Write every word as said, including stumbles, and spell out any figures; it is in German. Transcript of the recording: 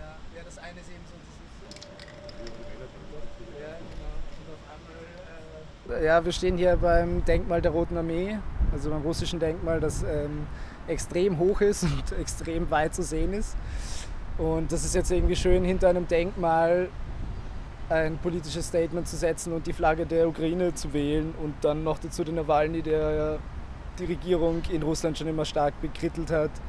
ja, das eine ist eben so dieses. Ja, genau. Und auf einmal. Äh, ja, wir stehen hier beim Denkmal der Roten Armee, also beim russischen Denkmal, das ähm, extrem hoch ist und extrem weit zu sehen ist. Und das ist jetzt irgendwie schön, hinter einem Denkmal ein politisches Statement zu setzen und die Flagge der Ukraine zu wählen und dann noch dazu den Nawalny, der ja die Regierung in Russland schon immer stark bekrittelt hat,